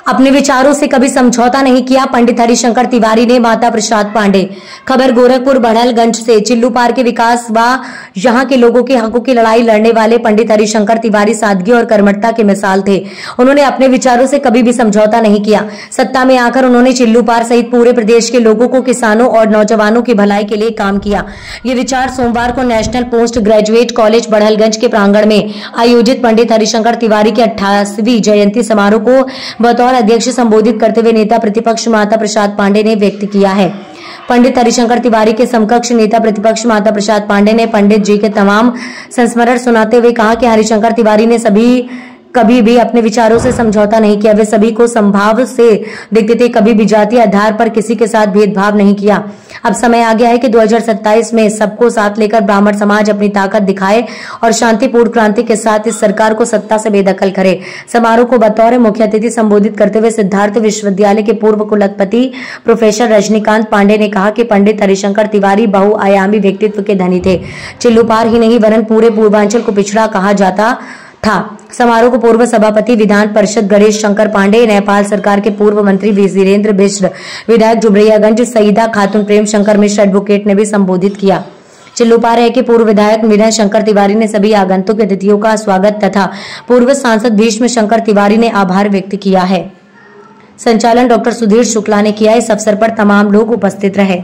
अपने विचारों से कभी समझौता नहीं किया, पंडित हरिशंकर तिवारी ने माता प्रसाद पांडे। खबर गोरखपुर बड़हलगंज से। चिल्लू पार के विकास व यहां के लोगों के हकों की लड़ाई लड़ने वाले पंडित हरिशंकर तिवारी सादगी और कर्मठता की मिसाल थे। उन्होंने अपने विचारों से कभी भी समझौता नहीं किया। सत्ता में आकर उन्होंने चिल्लू पार सहित पूरे प्रदेश के लोगों को, किसानों और नौजवानों की भलाई के लिए काम किया। ये विचार सोमवार को National Post Graduate College Barhalganj के प्रांगण में आयोजित पंडित हरिशंकर तिवारी की 88वीं जयंती समारोह को बतौर अध्यक्ष संबोधित करते हुए नेता प्रतिपक्ष माता प्रसाद पांडे ने व्यक्त किया है। पंडित हरिशंकर तिवारी के समकक्ष नेता प्रतिपक्ष माता प्रसाद पांडे ने पंडित जी के तमाम संस्मरण सुनाते हुए कहा कि हरिशंकर तिवारी ने कभी भी अपने विचारों से समझौता नहीं किया। वे सभी को समभाव से देखते थे, कभी भी जातीय आधार पर किसी के साथ भेदभाव नहीं किया। अब समय आ गया है कि 2027 में सबको साथ लेकर ब्राह्मण समाज अपनी ताकत दिखाए और शांतिपूर्ण क्रांति के साथ इस सरकार को सत्ता से बेदखल करे। समारोह को बतौर मुख्य अतिथि संबोधित करते हुए सिद्धार्थ विश्वविद्यालय के पूर्व कुलपति प्रोफेसर रजनीकांत पांडे ने कहा कि पंडित हरिशंकर तिवारी बहुआयामी व्यक्तित्व के धनी थे। चिल्लू पार ही नहीं वरन पूरे पूर्वांचल को पिछड़ा कहा जाता था। समारोह को पूर्व सभापति विधान परिषद गणेश शंकर पांडे, नेपाल सरकार के पूर्व मंत्री वीरेंद्र मिश्र, विधायक डुमरियागंज सईदा खातून, प्रेम शंकर मिश्र एडवोकेट ने भी संबोधित किया। चिल्लू पार के पूर्व विधायक विनय शंकर तिवारी ने सभी आगंतुक अतिथियों का स्वागत तथा पूर्व सांसद भीष्म शंकर तिवारी ने आभार व्यक्त किया है। संचालन डॉक्टर सुधीर शुक्ला ने किया। इस अवसर पर तमाम लोग उपस्थित रहे।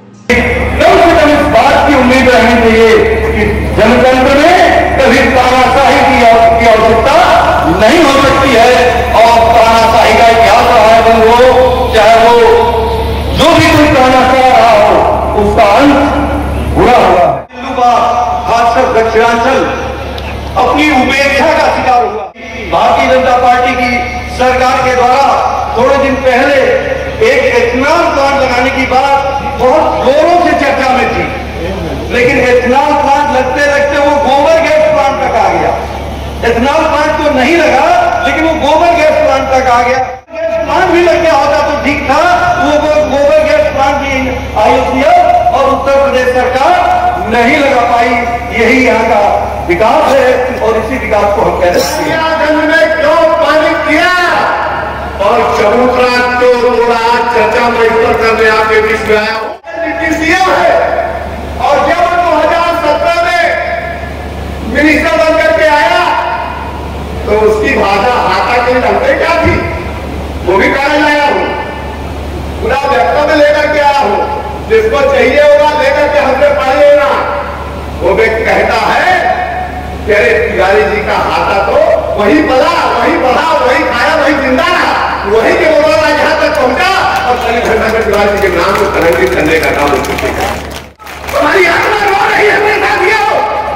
इस बात की उम्मीद रहनी चाहिए कि जनतंत्र में कभी तानाशाही की आवश्यकता नहीं हो सकती है और तानाशाही का इतिहास रहा है बंद हो, चाहे वो जो भी कोई तानाशाह रहा हो उसका अंत बुरा हुआ है। खासकर दक्षिणांचल अपनी उपेक्षा का शिकार हुआ। भारतीय जनता पार्टी की सरकार के द्वारा थोड़े दिन पहले एक एथेनॉल प्लांट लगाने की बात बहुत जोरों से चर्चा में थी, लेकिन एथेनॉल प्लांट लगते लगते वो गोबर गैस प्लांट तक आ गया। एथेनॉल प्लांट तो नहीं लगा, लेकिन वो गोबर गैस प्लांट तक आ गया। गैस प्लांट भी लग गया होता तो ठीक था। वो गोबर गैस प्लांट भी IOCL और उत्तर प्रदेश सरकार नहीं लगा पाई। यही यहाँ का विकास है और इसी विकास को हम कह सकते हैं। क्यों पानी किया और चबूतरा तो थोड़ा चर्चा में इस पर करने आपके बीच में आया है। और जब 2017 में मिनिस्टर बन करके आया तो उसकी भाषा हाथा के लड़ते क्या थी, वो भी कहने लाया हूं। पूरा वक्तव्य लेकर के आया हूं, जिसको चाहिए होगा लेकर के हमसे पढ़ लेना। वो व्यक्ति कहता है कि अरे तिवारी जी का हाथा तो वही पला, वही बढ़ा, वही खाया, वही जिंदा रहा, वही के बोला यहाँ तक पहुंचा और तिवारी जी के नाम को कलंकित करने का काम हो। हमारी यात्रा हो रही है मेरे साथियों।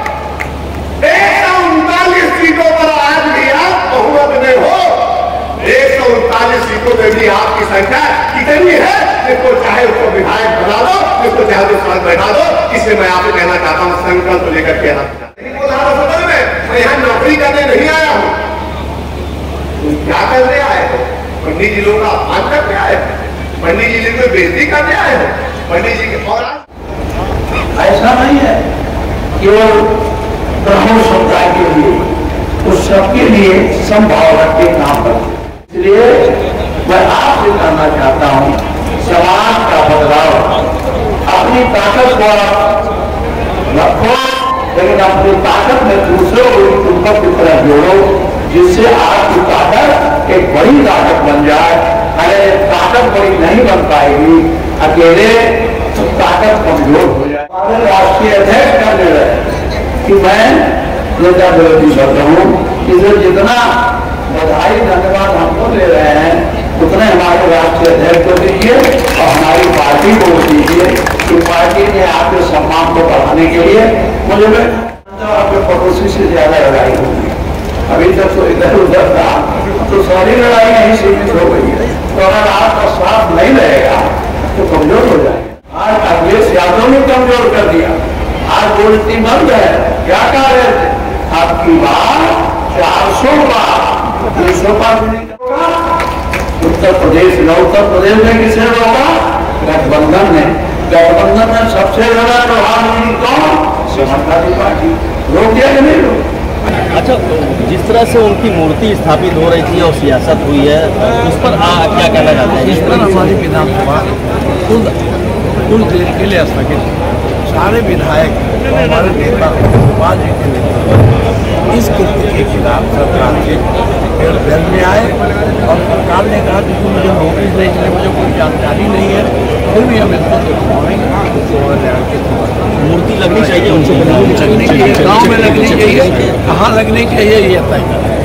139 सीटों पर आज भी आप बहुमत में हो। 139 सीटों में भी आपकी संख्या कितनी है? जिसको चाहे उसको विधायक बना दो, जिसको चाहे उसको सांसद बैठा दो। इससे मैं आपसे कहना चाहता हूँ, संकल्प को लेकर के मैं यहाँ नौकरी करने नहीं आया हूँ। क्या करने आए हो? पंडित जी लोग का अपमान करने आए हो, पंडित जी को बेइज्जती करने आए हो, पंडित जी के। और ऐसा नहीं है केवल ब्राह्मण समुदाय के लिए, तो सबके लिए संभाव रखते काम पर। इसलिए मैं आपसे कहना चाहता हूं, समाज का बदलाव अपनी ताकत को रखो, लेकिन अपनी ताकत में दूसरों को की तरह जोड़ो, जिससे आपकी ताकत एक बड़ी ताकत बन जाए। अरे ताकत बड़ी नहीं बन पाएगी अकेले, तो ताकत कमजोर हो जाए। हमारे राष्ट्रीय अध्यक्ष का निर्णय कि मैं नेता विरोधी कर रहा हूँ, इसे जितना बधाई धन्यवाद हमको दे रहे हैं उतने हमारे राष्ट्रीय अध्यक्ष को दीजिए और हमारी पार्टी को दीजिए कि पार्टी ने आपके सम्मान को बढ़ाने के लिए मुझे आपके पड़ोसी से ज्यादा लड़ाई होगी। अभी तक तो इधर उधर था, तो सारी लड़ाई यही सीमित हो गई है। तो अगर आपका साथ नहीं रहेगा तो कमजोर हो जाएगा। आज अखिलेश यादव ने कमजोर कर दिया। आज बोलती बंद है। क्या कह रहे थे? आपकी बात 400 बार 300 बार नहीं होगा। उत्तर प्रदेश में, उत्तर प्रदेश में किसे होगा? गठबंधन ने। गठबंधन में सबसे ज्यादा प्रभावशाली कौन? समाजवादी पार्टी। रोक दिया कि नहीं रोक? अच्छा, जिस तरह से उनकी मूर्ति स्थापित हो रही थी और सियासत हुई है, उस पर क्या कहना चाहते हैं? इस पर हमारी विधानसभा कुछ देर के लिए स्थगित, सारे विधायक और हमारे नेता गोपाल जी के नेतृत्व इस कृत्य के खिलाफ सरकार के जेल में आए और सरकार ने कहा कि मुझे नोटिस नहीं चले, मुझे कोई जानकारी नहीं है, फिर भी हम इसको मूर्ति लगनी चाहिए, उनसे लगनी चाहिए, गाँव में लगनी चाहिए, कहाँ लगनी चाहिए ये तय करें।